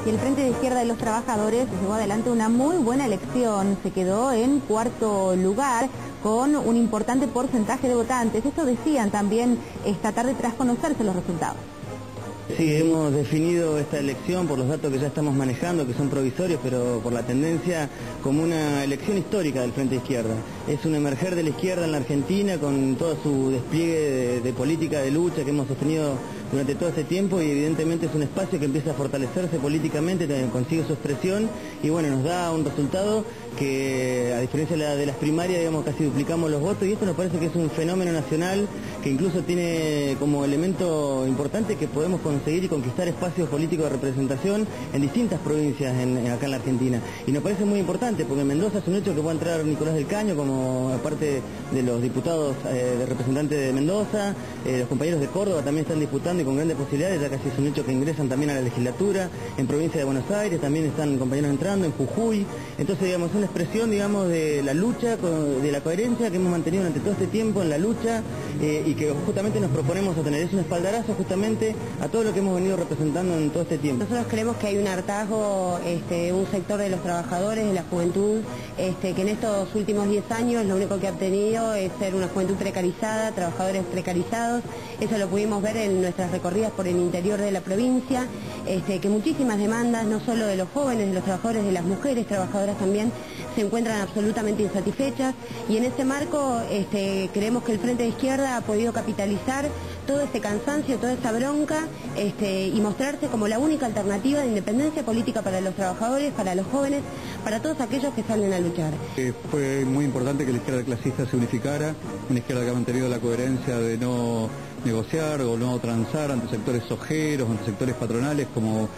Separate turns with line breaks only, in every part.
y el Frente de Izquierda de los Trabajadores llevó adelante una muy buena elección. Se quedó en cuarto lugar con un importante porcentaje de votantes. Esto decían también esta tarde tras conocerse los resultados.
Sí, hemos definido esta elección por los datos que ya estamos manejando, que son provisorios, pero por la tendencia como una elección histórica del Frente de Izquierda. Es un emerger de la izquierda en la Argentina con todo su despliegue de política de lucha que hemos sostenido durante todo este tiempo, y evidentemente es un espacio que empieza a fortalecerse políticamente, consigue su expresión y bueno, nos da un resultado que, a diferencia de las primarias, digamos, casi duplicamos los votos, y esto nos parece que es un fenómeno nacional que incluso tiene como elemento importante que podemos conseguir y conquistar espacios políticos de representación en distintas provincias acá en la Argentina. Y nos parece muy importante porque en Mendoza es un hecho que pueda entrar Nicolás del Caño como parte de los diputados de representantes de Mendoza, los compañeros de Córdoba también están disputando y con grandes posibilidades, ya casi es un hecho que ingresan también a la legislatura, en provincia de Buenos Aires también están compañeros entrando, en Jujuy. Entonces, digamos, es una expresión, digamos, de la lucha, de la coherencia que hemos mantenido durante todo este tiempo en la lucha y que justamente nos proponemos sostener. Es un espaldarazo justamente a todo lo que hemos venido representando en todo este tiempo.
Nosotros creemos que hay un hartazgo, un sector de los trabajadores, de la juventud, que en estos últimos 10 años lo único que ha obtenido es ser una juventud precarizada, trabajadores precarizados. Eso lo pudimos ver en nuestras recorridas por el interior de la provincia, que muchísimas demandas, no solo de los jóvenes, de los trabajadores, de las mujeres trabajadoras también, se encuentran absolutamente insatisfechas, y en ese marco creemos que el Frente de Izquierda ha podido capitalizar todo este cansancio, toda esta bronca, y mostrarse como la única alternativa de independencia política para los trabajadores, para los jóvenes, para todos aquellos que salen a luchar.
Fue muy importante que la izquierda clasista se unificara, una izquierda que ha mantenido la coherencia de no negociar o no transar ante sectores sojeros, ante sectores patronales, como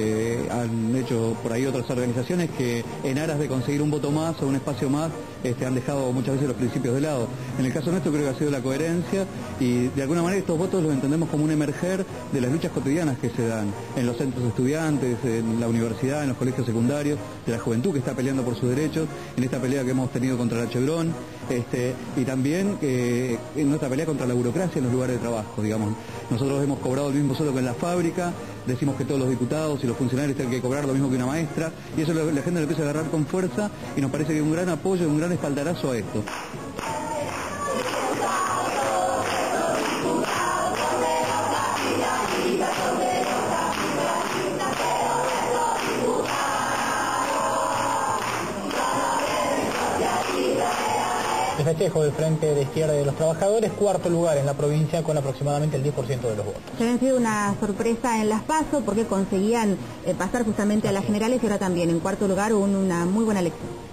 han hecho por ahí otras organizaciones que en aras de conseguir un voto más o un espacio más han dejado muchas veces los principios de lado. En el caso nuestro creo que ha sido la coherencia, y de alguna manera estos votos los entendemos como un emerger de las luchas cotidianas que se dan en los centros de estudiantes, en la universidad, en los colegios secundarios, de la juventud que está peleando por sus derechos, en esta pelea que hemos tenido contra la Chevron, y también en nuestra pelea contra la burocracia en los lugares de trabajo, digamos. Nosotros hemos cobrado el mismo sueldo que en la fábrica, decimos que todos los diputados y los funcionarios tienen que cobrar lo mismo que una maestra, y eso la gente lo empieza a agarrar con fuerza, y nos parece que es un gran apoyo, un gran espaldarazo a esto.
El festejo del Frente de Izquierda de los Trabajadores, cuarto lugar en la provincia con aproximadamente el 10% de los votos.
Se había sido una sorpresa en las PASO porque conseguían pasar justamente a las generales, y ahora también en cuarto lugar una muy buena elección.